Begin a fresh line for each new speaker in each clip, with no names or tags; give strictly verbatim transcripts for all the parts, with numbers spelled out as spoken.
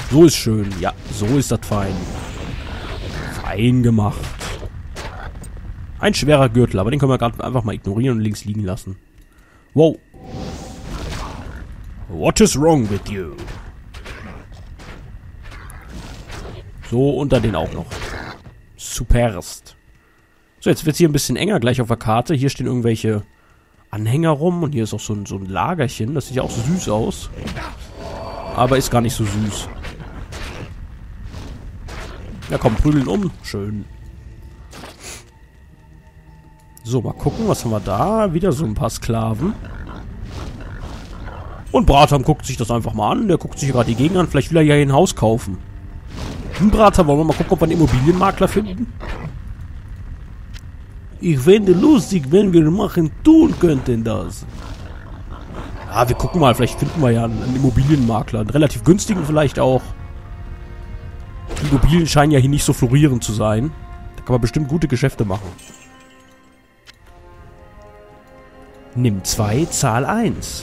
So ist schön. Ja, so ist das fein. Fein gemacht. Ein schwerer Gürtel, aber den können wir gerade einfach mal ignorieren und links liegen lassen. Wow. What is wrong with you? So, unter den auch noch. Superst. So, jetzt wird es hier ein bisschen enger gleich auf der Karte. Hier stehen irgendwelche Anhänger rum und hier ist auch so ein, so ein Lagerchen. Das sieht ja auch so süß aus. Aber ist gar nicht so süß. Ja komm, prügeln um. Schön. So, mal gucken, was haben wir da? Wieder so ein paar Sklaven. Und Bratham guckt sich das einfach mal an. Der guckt sich gerade die Gegend an. Vielleicht will er ja hier ein Haus kaufen. Hm, Bratham, wollen wir mal gucken, ob wir einen Immobilienmakler finden? Ich fände lustig, wenn wir machen tun könnten das. Ja, wir gucken mal. Vielleicht finden wir ja einen, einen Immobilienmakler. Einen relativ günstigen vielleicht auch. Die Immobilien scheinen ja hier nicht so florierend zu sein. Da kann man bestimmt gute Geschäfte machen. Nimm zwei, Zahl eins.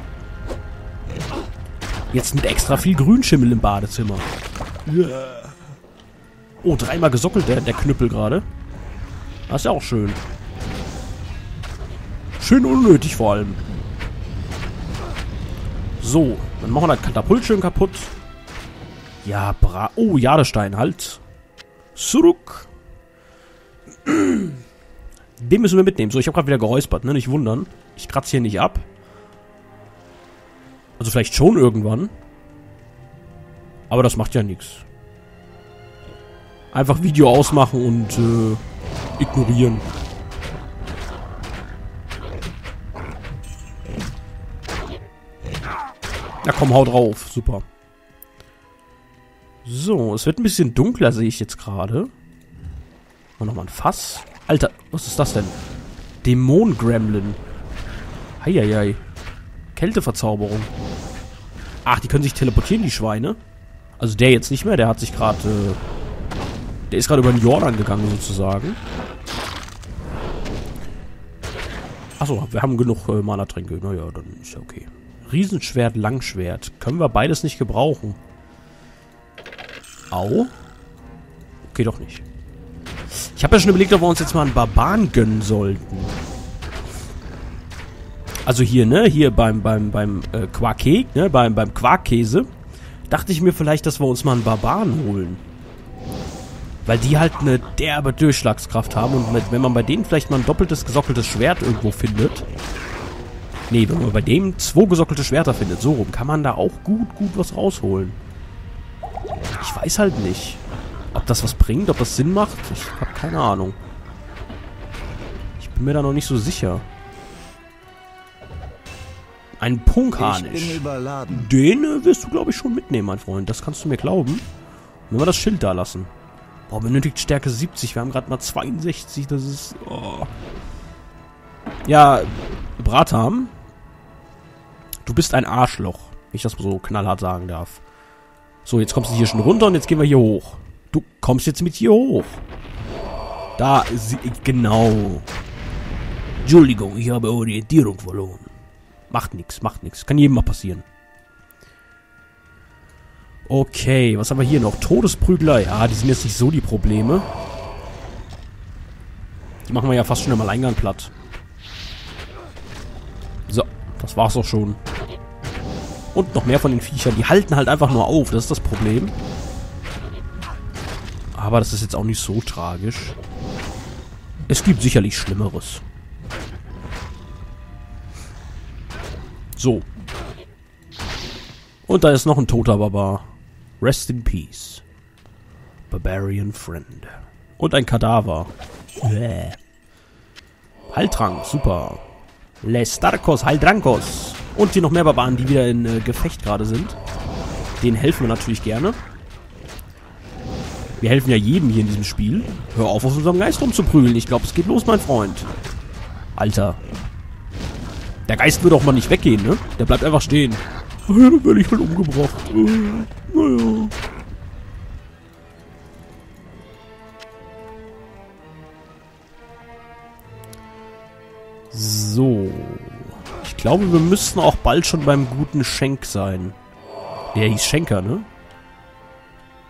Jetzt mit extra viel Grünschimmel im Badezimmer. Oh, dreimal gesockelt der, der Knüppel gerade. Das ist ja auch schön. Schön unnötig vor allem. So, dann machen wir das Katapult schön kaputt. Ja, bra... Oh, Jadestein, halt. Zurück. Den müssen wir mitnehmen. So, ich habe gerade wieder geräuspert, ne? Nicht wundern. Ich kratze hier nicht ab. Also vielleicht schon irgendwann. Aber das macht ja nichts. Einfach Video ausmachen und äh, ignorieren. Na komm, hau drauf. Super. So, es wird ein bisschen dunkler, sehe ich jetzt gerade. Und nochmal ein Fass. Alter, was ist das denn? Dämon-Gremlin. Heieiei. Kälteverzauberung. Ach, die können sich teleportieren, die Schweine. Also der jetzt nicht mehr, der hat sich gerade... Äh, der ist gerade über den Jordan gegangen, sozusagen. Achso, wir haben genug äh, Mana-Tränke. Naja, dann ist ja okay. Riesenschwert, Langschwert. Können wir beides nicht gebrauchen. Au. Okay, doch nicht. Ich habe ja schon überlegt, ob wir uns jetzt mal einen Barbaren gönnen sollten. Also hier, ne? Hier beim, beim, beim äh, Quarkeg, ne? Beim, beim Quarkkäse. Dachte ich mir vielleicht, dass wir uns mal einen Barbaren holen. Weil die halt eine derbe Durchschlagskraft haben. Und mit, wenn man bei denen vielleicht mal ein doppeltes gesockeltes Schwert irgendwo findet. Nee, wenn man bei dem zwei gesockelte Schwerter findet, so rum, kann man da auch gut, gut was rausholen. Ich weiß halt nicht, ob das was bringt, ob das Sinn macht. Ich habe keine Ahnung. Ich bin mir da noch nicht so sicher. Ein Punkhanisch. Den äh, wirst du, glaube ich, schon mitnehmen, mein Freund. Das kannst du mir glauben. Wenn wir das Schild da lassen. Boah, benötigt Stärke siebzig. Wir haben gerade mal zweiundsechzig. Das ist... Oh. Ja, Bratham. Du bist ein Arschloch. Wenn ich das so knallhart sagen darf. So, jetzt kommst du hier schon runter und jetzt gehen wir hier hoch. Du kommst jetzt mit hier hoch. Da, genau. Entschuldigung, ich habe Orientierung verloren. Macht nichts, macht nichts. Kann jedem mal passieren. Okay, was haben wir hier noch? Todesprügler. Ja, die sind jetzt nicht so die Probleme. Die machen wir ja fast schon im Alleingang platt. So, das war's auch schon. Und noch mehr von den Viechern. Die halten halt einfach nur auf. Das ist das Problem. Aber das ist jetzt auch nicht so tragisch. Es gibt sicherlich Schlimmeres. So. Und da ist noch ein toter Barbar. Rest in Peace. Barbarian Friend. Und ein Kadaver. Bäh. Heiltrank, super. Lestarkos, Heildrankos. Und hier noch mehr Barbaren, die wieder in äh, Gefecht gerade sind. Denen helfen wir natürlich gerne. Wir helfen ja jedem hier in diesem Spiel. Hör auf, auf unserem Geist rumzuprügeln. Ich glaube, es geht los, mein Freund. Alter. Der Geist wird auch mal nicht weggehen, ne? Der bleibt einfach stehen. Oh ja, dann werde ich halt umgebracht. Äh, naja. So. Ich glaube, wir müssten auch bald schon beim guten Schenk sein. Der hieß Schenker, ne?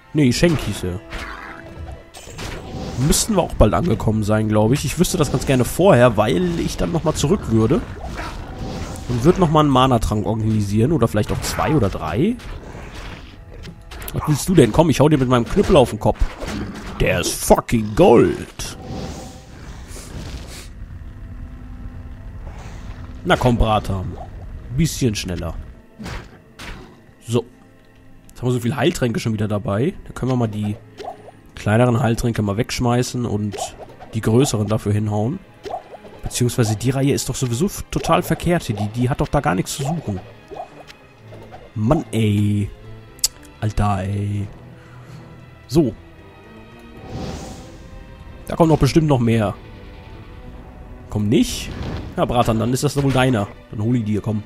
Nee, Schenk hieß er. Müssten wir auch bald angekommen sein, glaube ich. Ich wüsste das ganz gerne vorher, weil ich dann nochmal zurück würde. Und würde nochmal einen Mana-Trank organisieren. Oder vielleicht auch zwei oder drei. Was willst du denn? Komm, ich hau dir mit meinem Knüppel auf den Kopf. Der ist fucking Gold. Na komm, Bratham. Bisschen schneller. So. Jetzt haben wir so viele Heiltränke schon wieder dabei. Da können wir mal die kleineren Heiltränke mal wegschmeißen und die größeren dafür hinhauen. Beziehungsweise die Reihe ist doch sowieso total verkehrt hier. Die, die hat doch da gar nichts zu suchen. Mann, ey. Alter, ey. So. Da kommt doch bestimmt noch mehr. Komm nicht? Ja, Bratan, dann ist das wohl deiner. Dann hol ich dir, komm.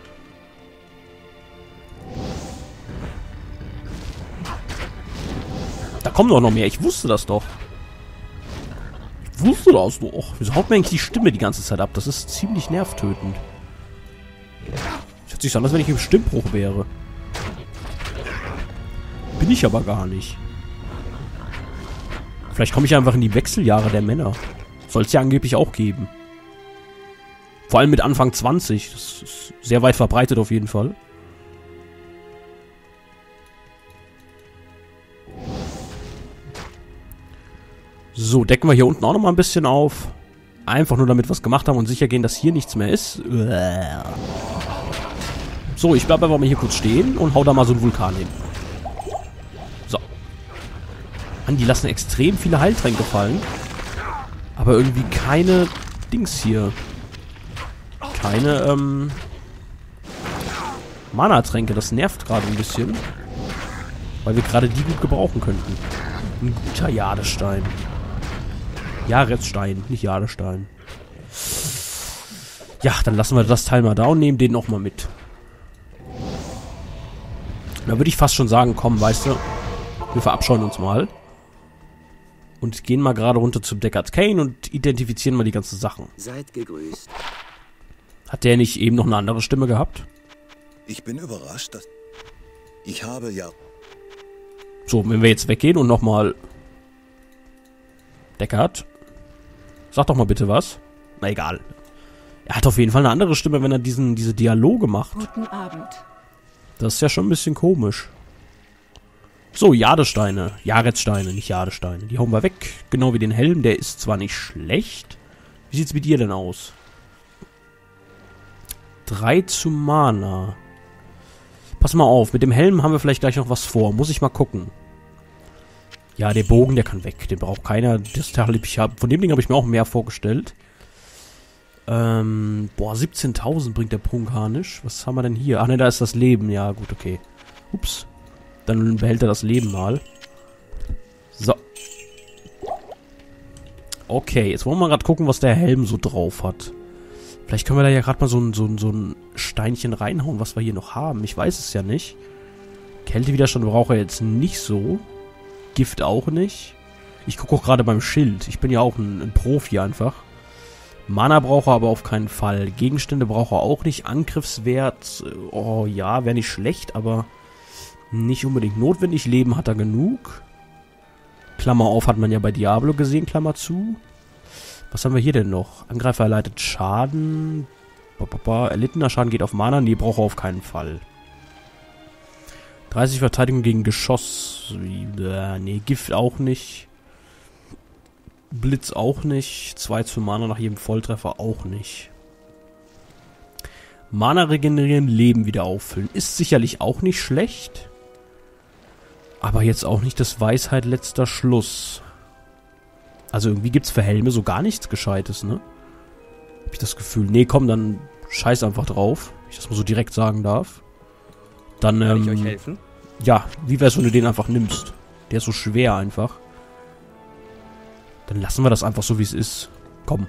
Da kommen doch noch mehr. Ich wusste das doch. Ich wusste das doch. Wieso haut mir eigentlich die Stimme die ganze Zeit ab? Das ist ziemlich nervtötend. Das hört sich so an, als wenn ich im Stimmbruch wäre. Bin ich aber gar nicht. Vielleicht komme ich einfach in die Wechseljahre der Männer. Soll es ja angeblich auch geben. Vor allem mit Anfang zwanzig. Das ist sehr weit verbreitet auf jeden Fall. So, decken wir hier unten auch nochmal ein bisschen auf. Einfach nur damit wir es gemacht haben und sicher gehen, dass hier nichts mehr ist. So, ich bleibe einfach mal hier kurz stehen und hau da mal so einen Vulkan hin. So. Mann, die lassen extrem viele Heiltränke fallen. Aber irgendwie keine Dings hier. Keine, ähm... Mana-Tränke. Das nervt gerade ein bisschen. Weil wir gerade die gut gebrauchen könnten. Ein guter Jadestein. Jahresstein, nicht Jadestein. Ja, dann lassen wir das Teil mal da und nehmen den nochmal mit. Da würde ich fast schon sagen, komm, weißt du, wir verabscheuen uns mal. Und gehen mal gerade runter zum Deckard Cain und identifizieren mal die ganzen Sachen.
Seid gegrüßt.
Hat der nicht eben noch eine andere Stimme gehabt?
Ich bin überrascht, dass... Ich habe ja...
So, wenn wir jetzt weggehen und nochmal... Deckard? Sag doch mal bitte was. Na egal. Er hat auf jeden Fall eine andere Stimme, wenn er diesen, diese Dialoge macht.
Guten Abend.
Das ist ja schon ein bisschen komisch. So, Jadesteine. Jahretssteine, nicht Jadesteine. Die hauen wir weg. Genau wie den Helm. Der ist zwar nicht schlecht. Wie sieht's mit dir denn aus? Drei zu Mana. Pass mal auf. Mit dem Helm haben wir vielleicht gleich noch was vor. Muss ich mal gucken. Ja, der Bogen, der kann weg. Den braucht keiner. Das ich hab, von dem Ding habe ich mir auch mehr vorgestellt. Ähm, boah, siebzehntausend bringt der Prunkharnisch. Was haben wir denn hier? Ach ne, da ist das Leben. Ja, gut, okay. Ups. Dann behält er das Leben mal. So. Okay, jetzt wollen wir mal gerade gucken, was der Helm so drauf hat. Vielleicht können wir da ja gerade mal so ein, so, ein, so ein Steinchen reinhauen, was wir hier noch haben. Ich weiß es ja nicht. Kältewiderstand braucht er jetzt nicht so. Gift auch nicht. Ich gucke auch gerade beim Schild. Ich bin ja auch ein, ein Profi einfach. Mana braucht er aber auf keinen Fall. Gegenstände braucht er auch nicht. Angriffswert, oh ja, wäre nicht schlecht, aber nicht unbedingt notwendig. Leben hat er genug. Klammer auf, hat man ja bei Diablo gesehen, Klammer zu. Was haben wir hier denn noch? Angreifer erleidet Schaden. Ba, ba, ba. Erlittener Schaden geht auf Mana. Nee, braucht er auf keinen Fall. dreißig Verteidigung gegen Geschoss. Äh, nee, Gift auch nicht. Blitz auch nicht. zwei zu Mana nach jedem Volltreffer auch nicht. Mana regenerieren, Leben wieder auffüllen. Ist sicherlich auch nicht schlecht. Aber jetzt auch nicht das Weisheit letzter Schluss. Also irgendwie gibt's für Helme so gar nichts Gescheites, ne? Hab ich das Gefühl. Nee, komm, dann scheiß einfach drauf. Wenn ich das mal so direkt sagen darf. Dann, ähm...
Kann ich euch helfen?
Ja, wie wär's, wenn du den einfach nimmst? Der ist so schwer einfach. Dann lassen wir das einfach so, wie es ist. Komm.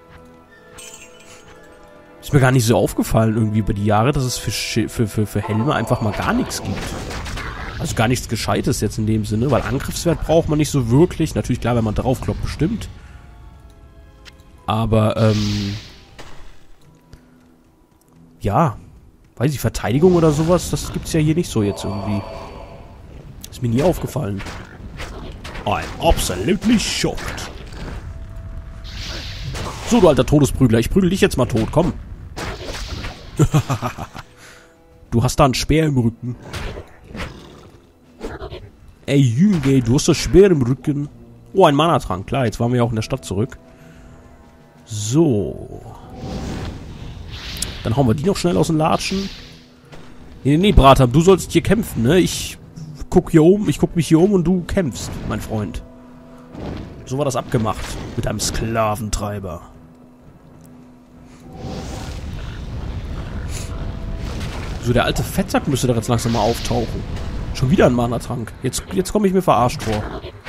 Ist mir gar nicht so aufgefallen irgendwie über die Jahre, dass es für, für, für, für Helme einfach mal gar nichts gibt. Also gar nichts Gescheites jetzt in dem Sinne, weil Angriffswert braucht man nicht so wirklich. Natürlich, klar, wenn man draufkloppt, bestimmt. Aber, ähm... ja... Weiß ich, Verteidigung oder sowas, das gibt's ja hier nicht so jetzt irgendwie. Ist mir nie aufgefallen. I'm absolutely shocked. So, du alter Todesprügler. Ich prügel dich jetzt mal tot. Komm. Du hast da einen Speer im Rücken. Ey, Jüngel, du hast das Speer im Rücken. Oh, ein Mana-Trank. Klar, jetzt waren wir ja auch in der Stadt zurück. So. Dann hauen wir die noch schnell aus den Latschen. Nee, nee, Bratham, du sollst hier kämpfen, ne? Ich guck hier um, ich guck mich hier um und du kämpfst, mein Freund. So war das abgemacht. Mit einem Sklaventreiber. So, der alte Fettsack müsste da jetzt langsam mal auftauchen. Schon wieder ein Mana-Trank. Jetzt, jetzt komme ich mir verarscht vor.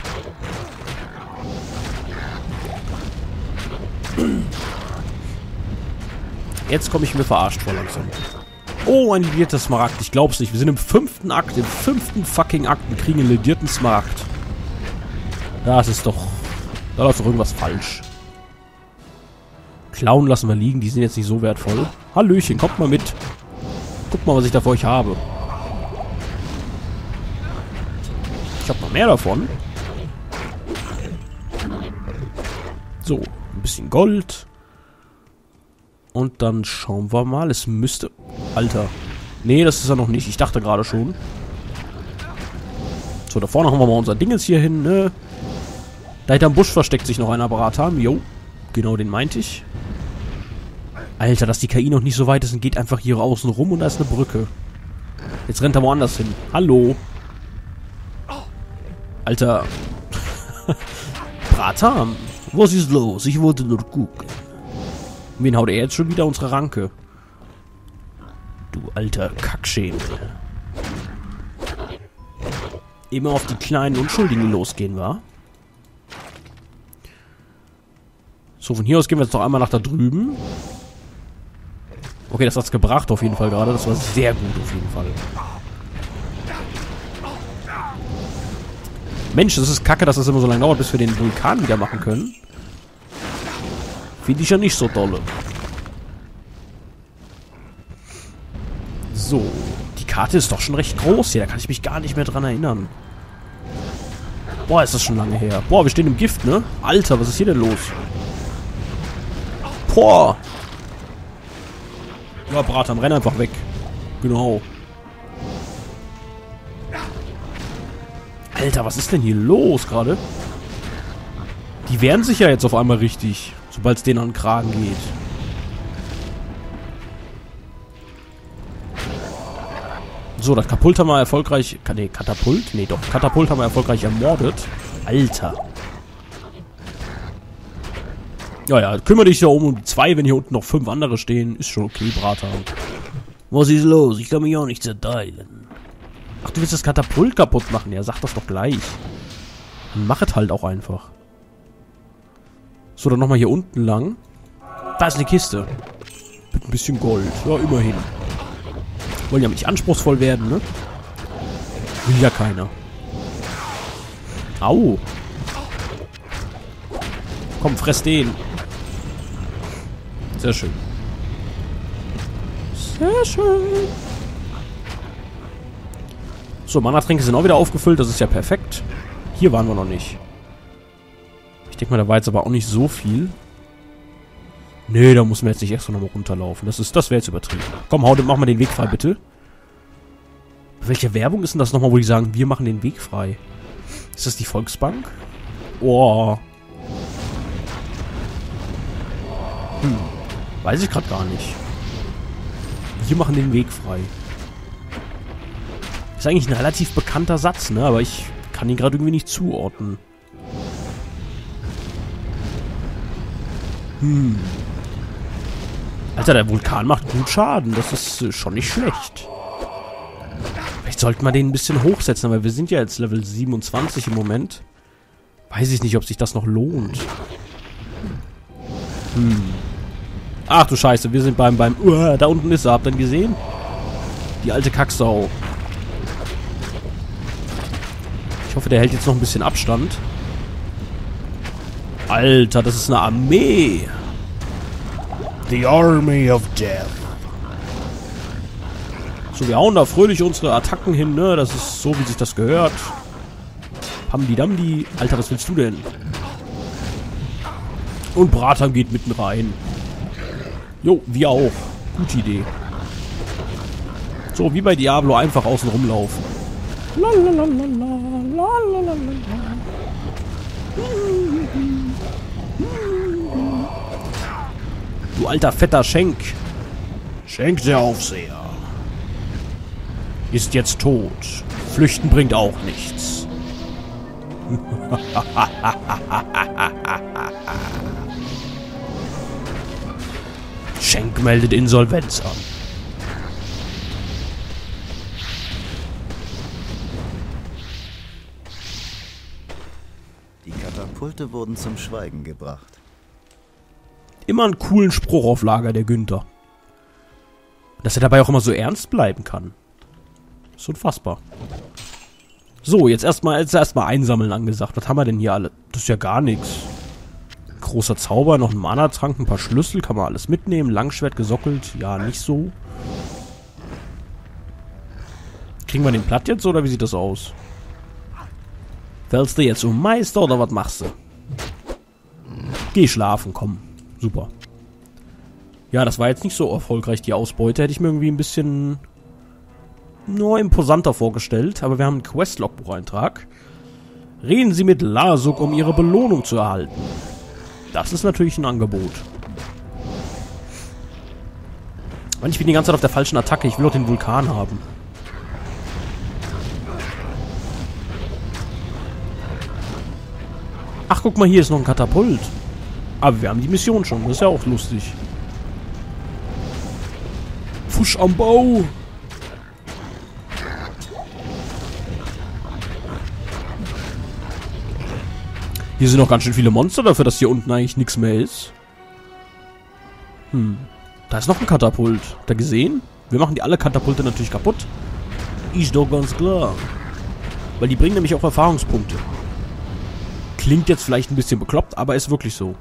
Jetzt komme ich mir verarscht vor langsam. Oh, ein ledierter Smaragd. Ich glaub's nicht. Wir sind im fünften Akt. Im fünften fucking Akt und kriegen einen ledierten Smaragd. Das ist doch... Da läuft doch irgendwas falsch. Klauen lassen wir liegen. Die sind jetzt nicht so wertvoll. Hallöchen, kommt mal mit. Guckt mal, was ich da für euch habe. Ich habe noch mehr davon. So, ein bisschen Gold. Und dann schauen wir mal. Es müsste... Alter. Nee, das ist er noch nicht. Ich dachte gerade schon. So, da vorne haben wir mal unser Ding jetzt hier hin, ne? Da hinterm Busch versteckt sich noch ein Bratham. Jo. Genau, den meinte ich. Alter, dass die K I noch nicht so weit ist und geht einfach hier außen rum und da ist eine Brücke. Jetzt rennt er woanders hin. Hallo. Alter. Bratham. Was ist los? Ich wollte nur gucken. Wen haut er jetzt schon wieder? Unsere Ranke. Du alter Kackschädel. Immer auf die kleinen Unschuldigen losgehen, wa? So, von hier aus gehen wir jetzt noch einmal nach da drüben. Okay, das hat's gebracht auf jeden Fall gerade. Das war sehr gut auf jeden Fall. Mensch, das ist kacke, dass das immer so lange dauert, bis wir den Vulkan wieder machen können. Finde ich ja nicht so dolle. So, die Karte ist doch schon recht groß hier. Da kann ich mich gar nicht mehr dran erinnern. Boah, ist das schon lange her. Boah, wir stehen im Gift, ne? Alter, was ist hier denn los? Boah. Ja, Bratham, renn einfach weg. Genau. Alter, was ist denn hier los gerade? Die wehren sich ja jetzt auf einmal richtig, sobald es denen an den Kragen geht. So, das Katapult haben wir erfolgreich... Nee, Katapult? Nee, doch. Katapult haben wir erfolgreich ermordet. Alter. Ja, ja, kümmere dich da um um zwei, wenn hier unten noch fünf andere stehen. Ist schon okay, Bratham. Was ist los? Ich kann mich auch nicht zerteilen. Ach, du willst das Katapult kaputt machen? Ja, sag das doch gleich. Dann mach es halt auch einfach. So, dann nochmal hier unten lang. Da ist eine Kiste. Mit ein bisschen Gold. Ja, immerhin. Wollen ja nicht anspruchsvoll werden, ne? Will ja keiner. Au. Komm, fress den. Sehr schön. Sehr schön. So, Mana-Tränke sind auch wieder aufgefüllt. Das ist ja perfekt. Hier waren wir noch nicht. Ich denke mal, da war jetzt aber auch nicht so viel. Nee, da muss man jetzt nicht extra nochmal runterlaufen. Das ist, das wäre jetzt übertrieben. Komm, hau, mach mal den Weg frei, bitte. Welche Werbung ist denn das nochmal, wo die sagen, wir machen den Weg frei? Ist das die Volksbank? Oh. Hm. Weiß ich gerade gar nicht. Wir machen den Weg frei. Ist eigentlich ein relativ bekannter Satz, ne? Aber ich kann ihn gerade irgendwie nicht zuordnen. Hm. Alter, der Vulkan macht gut Schaden. Das ist äh, schon nicht schlecht. Vielleicht sollten wir den ein bisschen hochsetzen, weil wir sind ja jetzt Level siebenundzwanzig im Moment. Weiß ich nicht, ob sich das noch lohnt. Hm. Ach du Scheiße, wir sind beim... beim uh, da unten ist er. Habt ihr ihn gesehen? Die alte Kacksau. Ich hoffe, der hält jetzt noch ein bisschen Abstand. Alter, das ist eine Armee. The Army of Death. So, So, wir hauen da fröhlich unsere Attacken hin, ne? Das ist so, wie sich das gehört. Pamdi-Damdi. Alter, was willst du denn? Und Bratan geht mitten rein. Jo, wir auch. Gute Idee. So, wie bei Diablo, einfach außen rumlaufen. Du alter fetter Schenk. Schenk der Aufseher. Ist jetzt tot. Flüchten bringt auch nichts. Schenk meldet Insolvenz an.
Die Katapulte wurden zum Schweigen gebracht.
Immer einen coolen Spruch auf Lager, der Günther. Dass er dabei auch immer so ernst bleiben kann. Ist unfassbar. So, jetzt erstmal jetzt erstmal einsammeln angesagt. Was haben wir denn hier alle? Das ist ja gar nichts. Großer Zauber, noch ein Mana-Trank, ein paar Schlüssel, kann man alles mitnehmen. Langschwert gesockelt, ja, nicht so. Kriegen wir den platt jetzt, oder wie sieht das aus? Fällst du jetzt um Meister, oder was machst du? Geh schlafen, komm. Super. Ja, das war jetzt nicht so erfolgreich, die Ausbeute. Hätte ich mir irgendwie ein bisschen nur imposanter vorgestellt. Aber wir haben einen Quest-Logbucheintrag. Reden Sie mit Lasuk, um Ihre Belohnung zu erhalten. Das ist natürlich ein Angebot. Mann, ich bin die ganze Zeit auf der falschen Attacke. Ich will doch den Vulkan haben. Ach, guck mal, hier ist noch ein Katapult. Aber wir haben die Mission schon. Das ist ja auch lustig. Fusch am Bau. Hier sind noch ganz schön viele Monster dafür, dass hier unten eigentlich nichts mehr ist. Hm. Da ist noch ein Katapult. Habt ihr gesehen? Wir machen die alle Katapulte natürlich kaputt. Ist doch ganz klar. Weil die bringen nämlich auch Erfahrungspunkte. Klingt jetzt vielleicht ein bisschen bekloppt, aber ist wirklich so.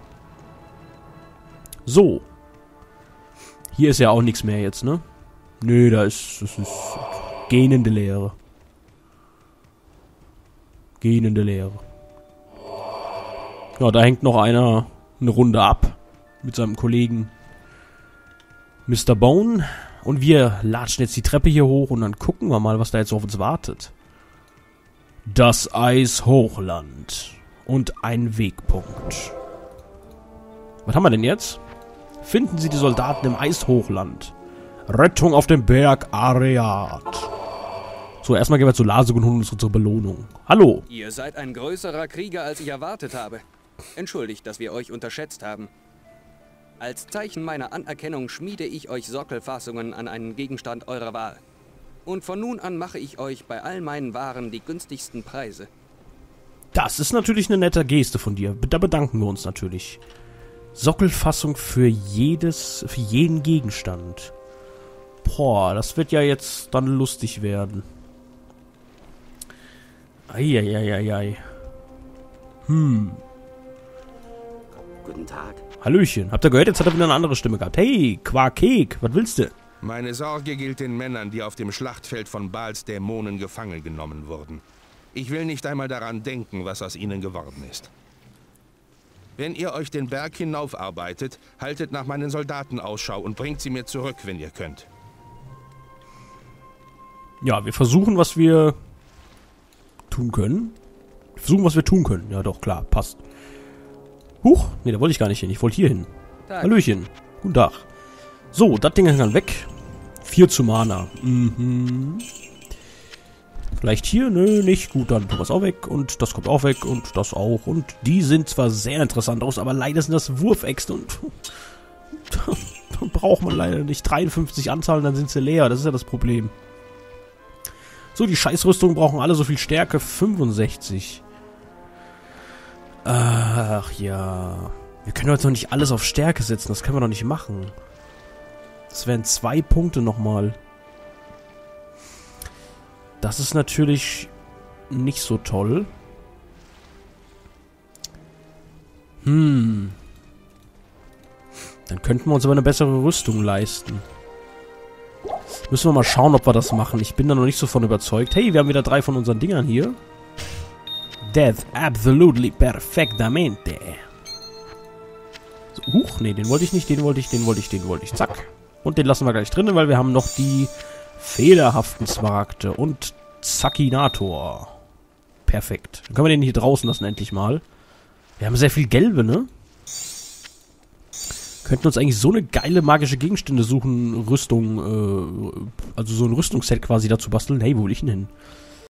So. Hier ist ja auch nichts mehr jetzt, ne? Nö, da ist... Das ist... Gähnende Leere. Gähnende Leere. Ja, da hängt noch einer eine Runde ab. Mit seinem Kollegen Mister Bone. Und wir latschen jetzt die Treppe hier hoch und dann gucken wir mal, was da jetzt auf uns wartet. Das Eishochland. Und ein Wegpunkt. Was haben wir denn jetzt? Finden Sie die Soldaten im Eishochland. Rettung auf dem Berg Areat. So, erstmal gehen wir zu Lasuk und holen uns unsere Belohnung. Hallo.
Ihr seid ein größerer Krieger, als ich erwartet habe. Entschuldigt, dass wir euch unterschätzt haben. Als Zeichen meiner Anerkennung schmiede ich euch Sockelfassungen an einen Gegenstand eurer Wahl. Und von nun an mache ich euch bei all meinen Waren die günstigsten Preise.
Das ist natürlich eine nette Geste von dir. Da bedanken wir uns natürlich. Sockelfassung für jedes, für jeden Gegenstand. Boah, das wird ja jetzt dann lustig werden. Eieieiei. Hm.
Guten Tag.
Hallöchen. Habt ihr gehört? Jetzt hat er wieder eine andere Stimme gehabt. Hey, Quarkek, was willst du?
Meine Sorge gilt den Männern, die auf dem Schlachtfeld von Baals Dämonen gefangen genommen wurden. Ich will nicht einmal daran denken, was aus ihnen geworden ist. Wenn ihr euch den Berg hinaufarbeitet, haltet nach meinen Soldaten Ausschau und bringt sie mir zurück, wenn ihr könnt.
Ja, wir versuchen, was wir tun können. Wir versuchen, was wir tun können. Ja, doch, klar, passt. Huch, nee, da wollte ich gar nicht hin. Ich wollte hier hin. Tag. Hallöchen. Guten Tag. So, das Ding hängt dann weg. vier zu Mana. Mhm. Vielleicht hier? Nö, nicht. Gut, dann tun wir es auch weg. Und das kommt auch weg. Und das auch. Und die sind zwar sehr interessant aus, aber leider sind das Wurfäxte. Und da braucht man leider nicht dreiundfünfzig Anzahlen, dann sind sie leer. Das ist ja das Problem. So, die Scheißrüstungen brauchen alle so viel Stärke. fünfundsechzig. Ach ja. Wir können jetzt noch nicht alles auf Stärke setzen. Das können wir doch nicht machen. Das wären zwei Punkte nochmal. Das ist natürlich nicht so toll. Hm. Dann könnten wir uns aber eine bessere Rüstung leisten. Müssen wir mal schauen, ob wir das machen. Ich bin da noch nicht so von überzeugt. Hey, wir haben wieder drei von unseren Dingern hier. Death absolutely perfectamente. So, huch, nee, den wollte ich nicht, den wollte ich, den wollte ich, den wollte ich. Zack. Und den lassen wir gleich drin, weil wir haben noch die fehlerhaften Smaragde und Zackinator. Perfekt. Dann können wir den hier draußen lassen, endlich mal. Wir haben sehr viel Gelbe, ne? Könnten uns eigentlich so eine geile magische Gegenstände suchen, Rüstung, äh, also so ein Rüstungsset quasi dazu basteln. Hey, wo will ich denn hin?